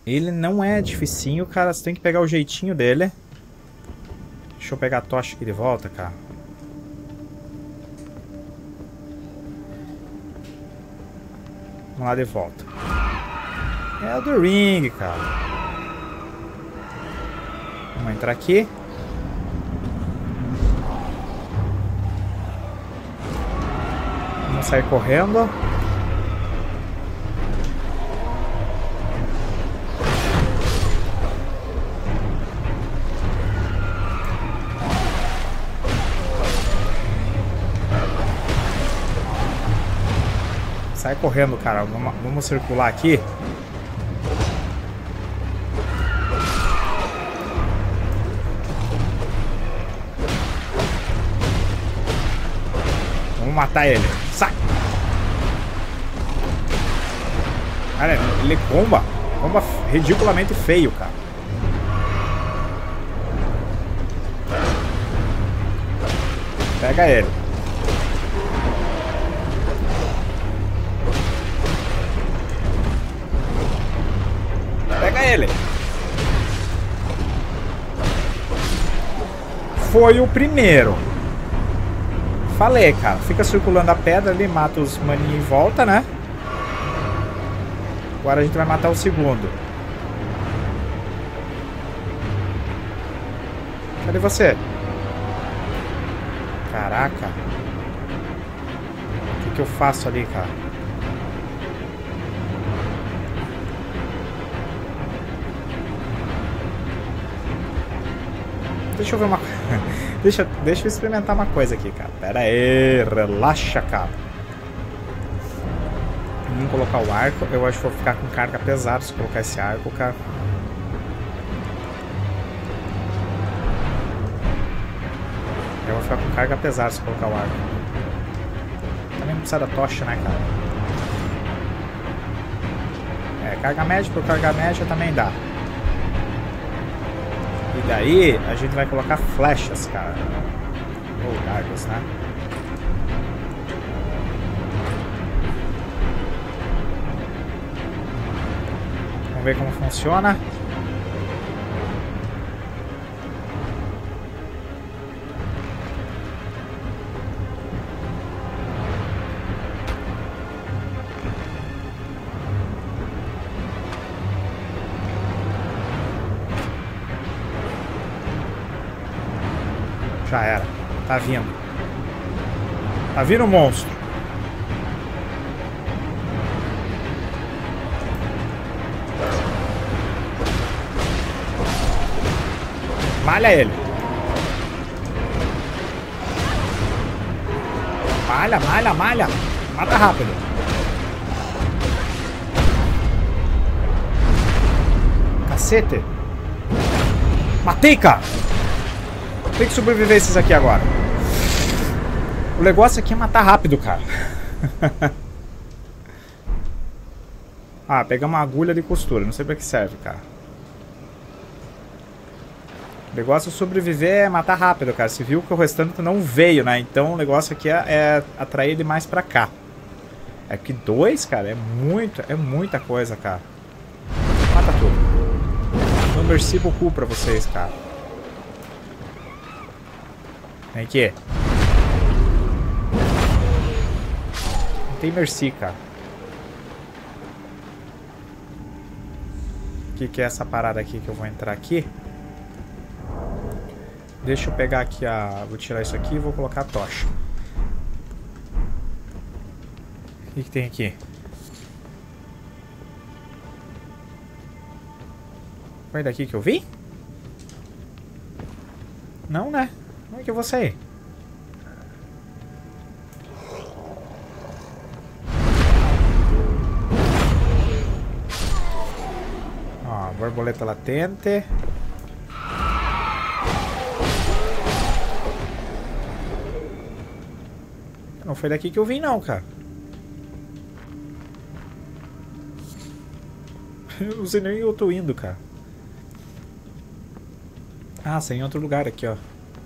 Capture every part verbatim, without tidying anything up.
Ele não é dificinho, cara. Você tem que pegar o jeitinho dele. Deixa eu pegar a tocha aqui de volta, cara. Vamos lá de volta. É o do Ring, cara. Vamos entrar aqui. Vamos sair correndo. Sai correndo, cara. Vamos, vamos circular aqui. Vamos matar ele. Sai! Cara, ele comba. Comba ridiculamente feio, cara. Pega ele. Pega ele. Foi o primeiro. Falei, cara. Fica circulando a pedra ali, mata os maninhos em volta, né? Agora a gente vai matar o segundo. Cadê você? Caraca. O que que eu faço ali, cara? Deixa eu ver uma coisa. deixa, deixa eu experimentar uma coisa aqui, cara. Pera aí, relaxa, cara. Vamos colocar o arco. Eu acho que vou ficar com carga pesada se colocar esse arco, cara. Eu vou ficar com carga pesada se colocar o arco. Também não precisa da tocha, né, cara? É, carga média por carga média também dá. E daí a gente vai colocar flechas, cara. Ou dardos, né? Vamos ver como funciona. Já era. Tá vindo. Tá vindo o monstro. Malha ele. Malha, malha, malha. Mata rápido. Cacete. Matei, cara. Tem que sobreviver esses aqui agora. O negócio aqui é matar rápido, cara. Ah, pegamos uma agulha de costura. Não sei pra que serve, cara. O negócio de sobreviver é matar rápido, cara. Você viu que o restante não veio, né? Então o negócio aqui é, é atrair ele mais pra cá. É que dois, cara, é muito, é muita coisa, cara. Mata tudo. Não mercibo o cu pra vocês, cara. Vem aqui. Não tem mercy, cara. O que, que é essa parada aqui que eu vou entrar aqui? Deixa eu pegar aqui a... Vou tirar isso aqui e vou colocar a tocha. O que, que tem aqui? Foi daqui que eu vi? Não, né? Como é que eu vou sair? Ó, borboleta latente. Não foi daqui que eu vim, não, cara. Eu não sei nem onde eu tô indo, cara. Ah, sei em outro lugar aqui, ó.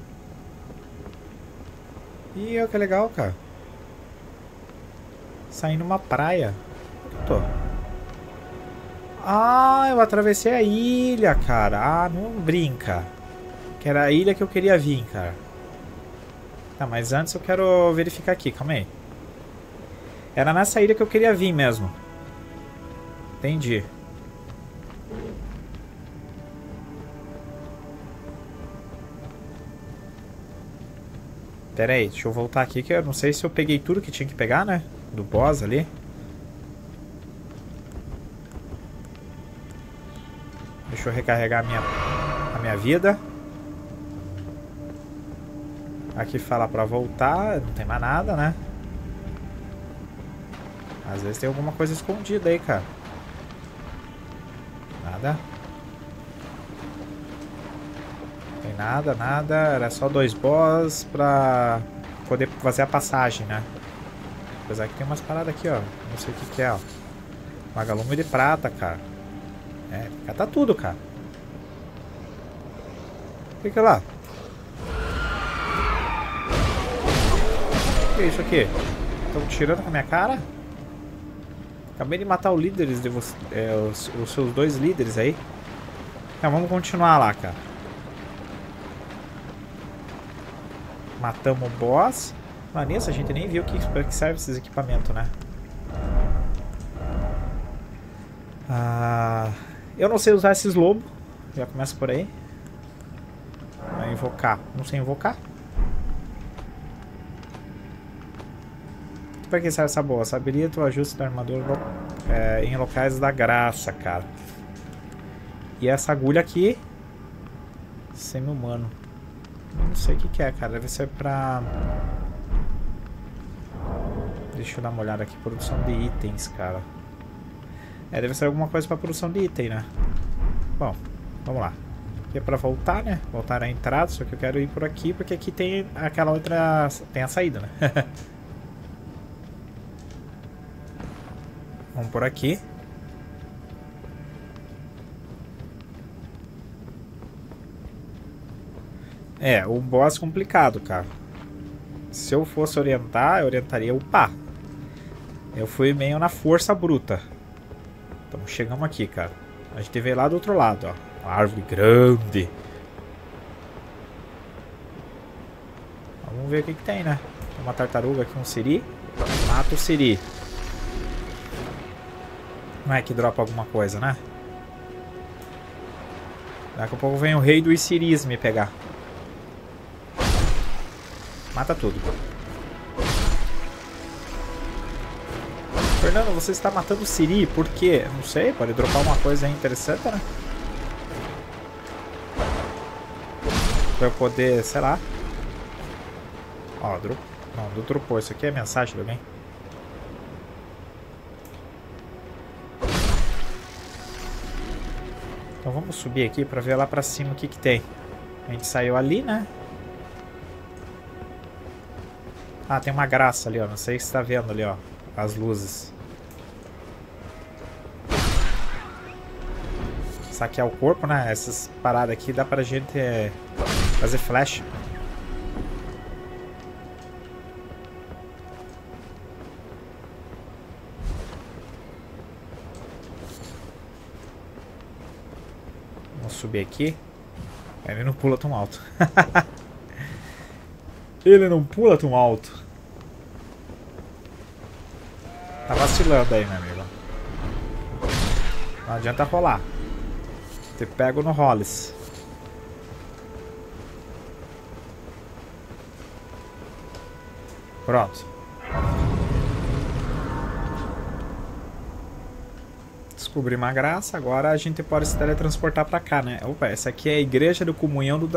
Ih, olha que legal, cara. Saindo uma praia. Onde eu tô? Ah, eu atravessei a ilha, cara. Ah, não brinca. Que era a ilha que eu queria vir, cara. Tá, mas antes eu quero verificar aqui, calma aí. Era nessa ilha que eu queria vir mesmo. Entendi. Pera aí, deixa eu voltar aqui que eu não sei se eu peguei tudo que tinha que pegar, né? Do boss ali. Deixa eu recarregar a minha, a minha vida. Aqui fala pra voltar, não tem mais nada, né? Às vezes tem alguma coisa escondida aí, cara. Nada. Não tem nada, nada. Era só dois boss pra poder fazer a passagem, né? Apesar que tem umas paradas aqui, ó. Não sei o que que é, ó. Vagalume de prata, cara. É, cata tudo, cara. Fica lá. O que é isso aqui? Estão tirando com a minha cara? Acabei de matar o líderes de você, é, os, os seus dois líderes aí. Então vamos continuar lá, cara. Matamos o boss. Mas nisso a gente nem viu que, para que serve esses equipamentos, né? Ah, eu não sei usar esses lobos. Já começa por aí. Vai invocar. Não sei invocar. Pra que serve essa boa? Saberia o ajuste da armadura é, em locais da graça, cara. E essa agulha aqui. Semi-humano. Não sei o que, que é, cara. Deve ser pra. Deixa eu dar uma olhada aqui. Produção de itens, cara. É, deve ser alguma coisa pra produção de item, né? Bom, vamos lá. Aqui é pra voltar, né? Voltar à entrada. Só que eu quero ir por aqui porque aqui tem aquela outra. Tem a saída, né? Vamos por aqui. É, o boss complicado, cara. Se eu fosse orientar, eu orientaria o pá. Eu fui meio na força bruta. Então chegamos aqui, cara. A gente veio lá do outro lado, ó. Uma árvore grande. Vamos ver o que que tem, né? Tem uma tartaruga aqui, um siri. Mata o siri. Não é que dropa alguma coisa, né? Daqui a pouco vem o rei do Isiris me pegar. Mata tudo. Fernando, você está matando o siri, por quê? Não sei, pode dropar uma coisa aí interessante, né? Pra eu poder, sei lá. Ó, drop... não, não dropou. Isso aqui é mensagem de alguém. Então vamos subir aqui pra ver lá pra cima o que que tem. A gente saiu ali, né? Ah, tem uma graça ali, ó. Não sei se você tá vendo ali, ó. As luzes. Saquear o corpo, né? Essas paradas aqui dá pra gente é, fazer flash. Vamos subir aqui. Ele não pula tão alto. Ele não pula tão alto. Tá vacilando aí, meu amigo. Não adianta rolar. Te pego no Hollis. Pronto. Descobri uma graça. Agora a gente pode se teletransportar pra cá, né? Opa, essa aqui é a igreja da comunhão do